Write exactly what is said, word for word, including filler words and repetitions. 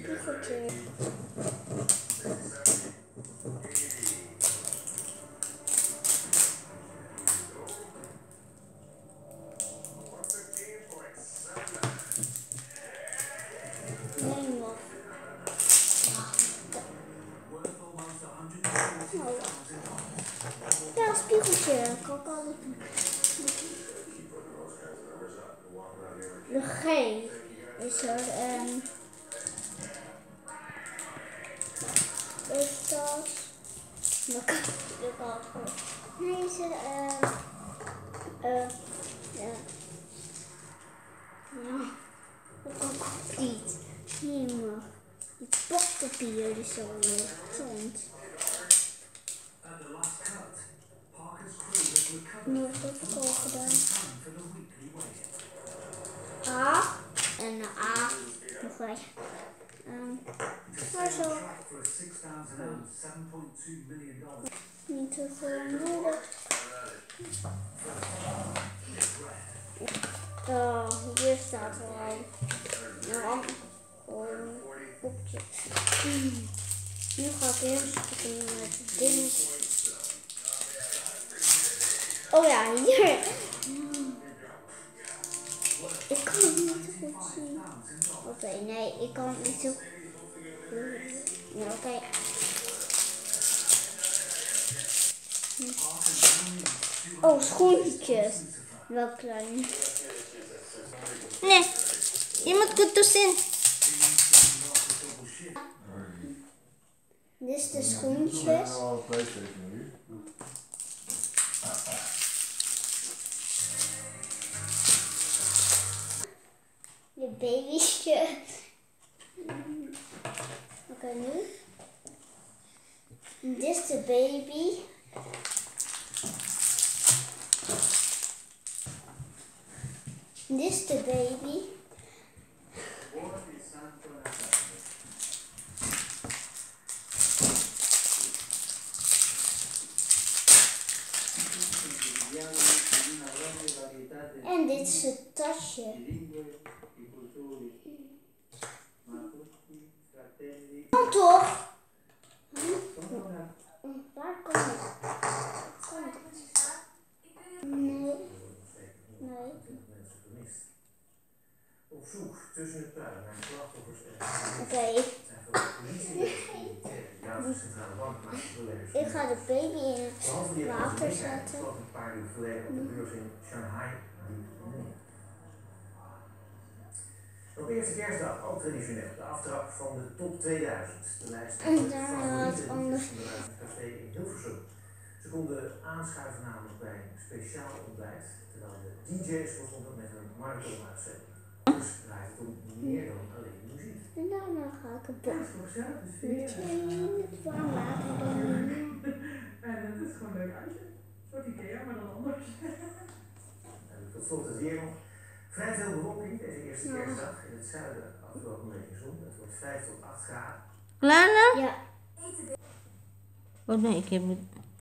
spiegeltje. Nee, man. Ja, spiegeltje. Ik kan altijd. De G is er en is dat? Dat kan ik ook goed. Nee, is er eh eh ja. Ja. Dat kan ik niet. Hier mag. Die pakpapier is zo gezond. Nee, dat heb ik al gedaan. A en de A nog wij. Um, maar zo. Niet te veel nodig. Oh, hier staat er al. Nou, gewoon kopjes. Mm. Nu ga ik eerst beginnen met het ding. Oh ja, hier. Mm. Ik kan het niet zo goed zien. Oké, okay, nee, ik kan het niet zo goed. Ja, oké. Okay. Oh, schoentjes. Wel klein. Nee, je moet goed toezien. Dit is de schoentjes. Je babytje. Oké, okay, nu. Dit is de baby. Dit is de baby. En dit is het tasje. Kom toch? Hm? Waar komt het? Komt het? Nee. Nee. Op zoek tussen het puin naar slachtoffers en Oké. Ik ga de baby in het water zetten. Een paar uur geleden op de beurs in Shanghai. Op eerste kerstdag ook traditioneel de aftrap van de top tweeduizend. De lijst van de favoriete liedjes van de café in Hilversum. Ze konden aanschuiven namelijk bij een speciaal ontbijt, terwijl de D J's begonnen met een marathon-uitzending. Dus draait het om meer dan alleen muziek. En daarna ga ik een beetje in het warm maken. En het is gewoon leuk uitje. Een soort Ikea, maar dan anders. En tot slot het weer nog. Vrij veel bewolking deze eerste kerstdag. In het zuiden af en toe ook een beetje zon. Het wordt vijf tot acht graden. Klaar nou? Ja. Oh nee, ik heb het.